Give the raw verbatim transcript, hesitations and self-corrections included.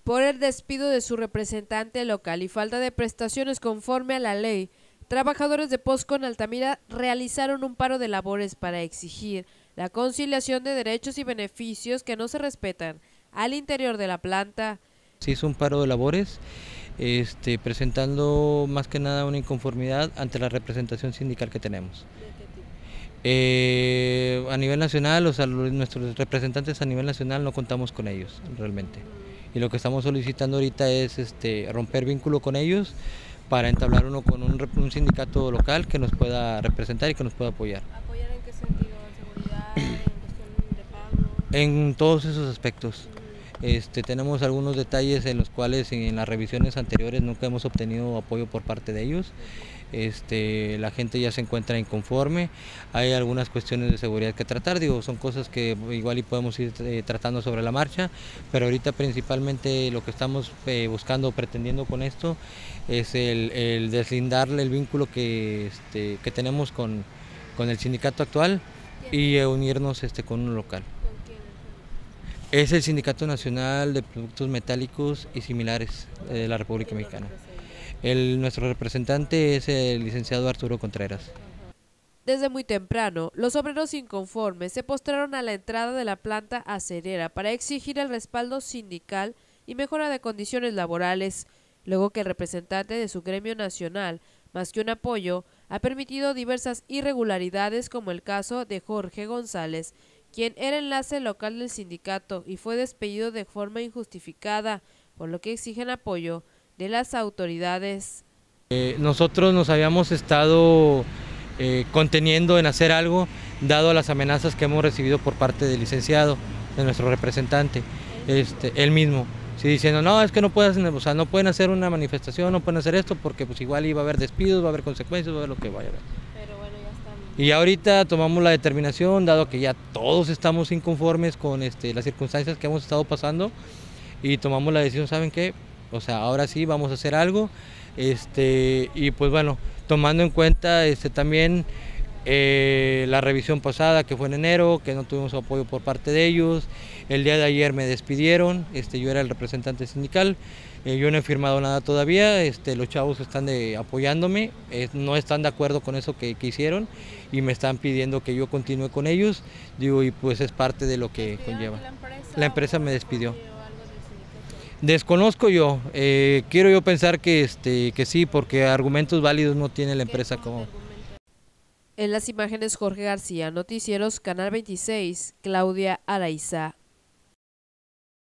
Por el despido de su representante local y falta de prestaciones conforme a la ley, trabajadores de POSCO en Altamira realizaron un paro de labores para exigir la conciliación de derechos y beneficios que no se respetan al interior de la planta. Se hizo un paro de labores, este, presentando más que nada una inconformidad ante la representación sindical que tenemos. Eh, a nivel nacional, o sea, nuestros representantes a nivel nacional no contamos con ellos realmente. Y lo que estamos solicitando ahorita es este, romper vínculo con ellos para entablar uno con un, un sindicato local que nos pueda representar y que nos pueda apoyar. ¿Apoyar en qué sentido? ¿En seguridad? ¿En cuestión de pago? En todos esos aspectos. Este, tenemos algunos detalles en los cuales en las revisiones anteriores nunca hemos obtenido apoyo por parte de ellos. Este, la gente ya se encuentra inconforme, hay algunas cuestiones de seguridad que tratar, digo, son cosas que igual y podemos ir eh, tratando sobre la marcha, pero ahorita principalmente lo que estamos eh, buscando o pretendiendo con esto es el, el deslindarle el vínculo que, este, que tenemos con, con el sindicato actual y eh, unirnos este, con un local. Es el Sindicato Nacional de Productos Metálicos y Similares de la República Mexicana. El, nuestro representante es el licenciado Arturo Contreras. Desde muy temprano, los obreros inconformes se postraron a la entrada de la planta acerera para exigir el respaldo sindical y mejora de condiciones laborales, luego que el representante de su gremio nacional, más que un apoyo, ha permitido diversas irregularidades como el caso de Jorge González, quien era enlace local del sindicato y fue despedido de forma injustificada, por lo que exigen apoyo de las autoridades. Eh, nosotros nos habíamos estado eh, conteniendo en hacer algo, dado a las amenazas que hemos recibido por parte del licenciado, de nuestro representante, este, él mismo, sí, diciendo, no, es que no pueden, o sea, no pueden hacer una manifestación, no pueden hacer esto, porque pues igual iba a haber despidos, va a haber consecuencias, va a haber lo que vaya a haber. Pero bueno, ya están. Y ahorita tomamos la determinación, dado que ya todos estamos inconformes con este, las circunstancias que hemos estado pasando, y tomamos la decisión, ¿saben qué? O sea, ahora sí vamos a hacer algo, este, y pues bueno, tomando en cuenta este, también eh, la revisión pasada que fue en enero, que no tuvimos apoyo por parte de ellos, el día de ayer me despidieron, este, yo era el representante sindical, eh, yo no he firmado nada todavía, este, los chavos están de, apoyándome, eh, no están de acuerdo con eso que, que hicieron y me están pidiendo que yo continúe con ellos, digo, y pues es parte de lo que conlleva. La empresa, la empresa me despidió. Desconozco yo, eh, quiero yo pensar que, este, que sí, porque argumentos válidos no tiene la empresa como... En las imágenes Jorge García, Noticieros Canal veintiséis, Claudia Araiza.